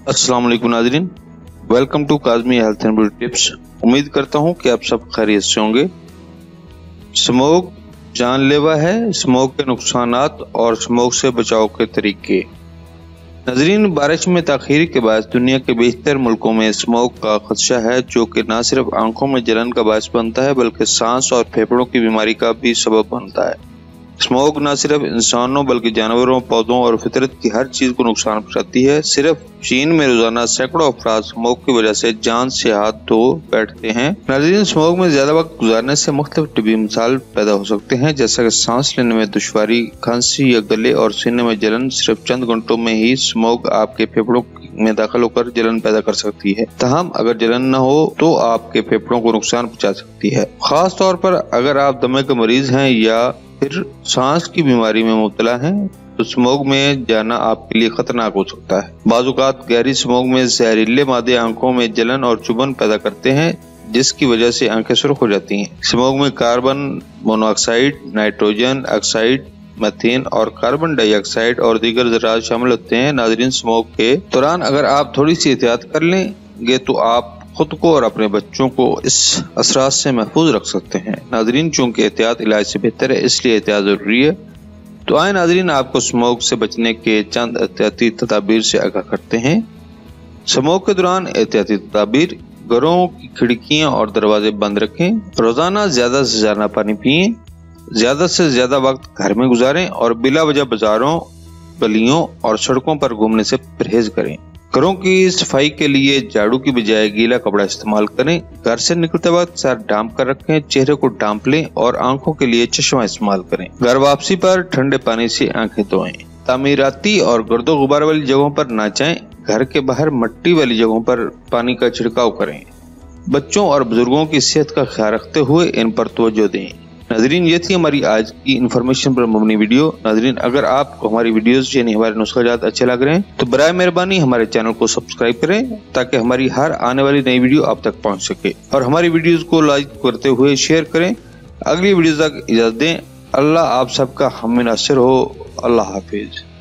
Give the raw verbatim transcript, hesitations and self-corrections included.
अस्सलाम वालेकुम नाज़रीन, welcome to Kazmi health and beauty tips. उम्मीद करता हूँ कि आप सब खैरियत से होंगे। स्मोक जानलेवा है, स्मोक के नुकसानात और स्मोक से बचाव के तरीके। नाज़रीन, बारिश में ताख़ीर के बाद दुनिया के बेशतर मुल्कों में स्मोक का खदशा है, जो कि न सिर्फ आंखों में जलन का बायस बनता है बल्कि सांस और फेफड़ों की बीमारी का भी सबब बनता है। स्मोक न सिर्फ इंसानों बल्कि जानवरों, पौधों और फितरत की हर चीज को नुकसान पहुंचाती है। सिर्फ चीन में रोजाना सैकड़ों अफराद स्मोक की वजह से जान से हाथ धो बैठते हैं। नाज़रीन, स्मोक में ज्यादा वक्त गुजारने से मुख्तलिफ टिब्बी मसाइल पैदा हो सकते हैं, जैसा कि सांस लेने में दुश्वारी, खांसी या गले और सीने में जलन। सिर्फ चंद घंटों में ही स्मोक आपके फेफड़ों में दाखिल होकर जलन पैदा कर सकती है। तहम अगर जलन न हो तो आपके फेफड़ों को नुकसान पहुंचा सकती है, खास तौर पर अगर आप दमे के मरीज हैं या फिर सांस की बीमारी में मुब्तला हैं, तो स्मोक में जाना आपके लिए खतरनाक हो सकता है। बाज़ औक़ात गहरी स्मोक में जहरीले मादे आंखों में जलन और चुभन पैदा करते हैं, जिसकी वजह से आंखें सुर्ख हो जाती हैं। स्मोक में carbon monoxide, nitrogen oxide, methane और कार्बन डाइऑक्साइड और दीगर ज़रात शामिल होते हैं। नाज़रीन, स्मोक के दौरान अगर आप थोड़ी सी एहतियात कर लेंगे तो आप खुद को और अपने बच्चों को इस असरात से महफूज रख सकते हैं। नाज़रीन, चूंकि एहतियात इलाज से बेहतर है, इसलिए एहतियात जरूरी है। तो आए नाज़रीन, आपको स्मोक से बचने के चंद एहतियाती तदाबीर से आगाह करते हैं। स्मोक के दौरान एहतियाती तदाबीर: घरों की खिड़कियां और दरवाजे बंद रखें, रोजाना ज्यादा से ज्यादा पानी पिएं, ज्यादा से ज्यादा वक्त घर में गुजारें और बिला वजह बाजारों, गलियों और सड़कों पर घूमने से परहेज करें। घरों की सफाई के लिए झाड़ू की बजाय गीला कपड़ा इस्तेमाल करें। घर से निकलते वक्त सर ढांप कर रखें, चेहरे को ढांप लें और आंखों के लिए चश्मा इस्तेमाल करें। घर वापसी पर ठंडे पानी से आंखें धोएं। तामीराती और गर्दो गुबार वाली जगहों पर न जाएं। घर के बाहर मट्टी वाली जगहों पर पानी का छिड़काव करें। बच्चों और बुजुर्गों की सेहत का ख्याल रखते हुए इन पर तवज्जो दें। नाज़रीन, ये थी हमारी आज की इन्फॉर्मेशन पर मबनी वीडियो। नाज़रीन, अगर आपको हमारी वीडियोस यानी हमारे नुस्ख़ाजात अच्छे लग रहे हैं तो बराए मेहरबानी हमारे चैनल को सब्सक्राइब करें, ताकि हमारी हर आने वाली नई वीडियो आप तक पहुंच सके, और हमारी वीडियोस को लाइक करते हुए शेयर करें। अगली वीडियो तक इजाज़त दें। अल्लाह आप सबका हम नासिर हो। अल्लाह हाफिज।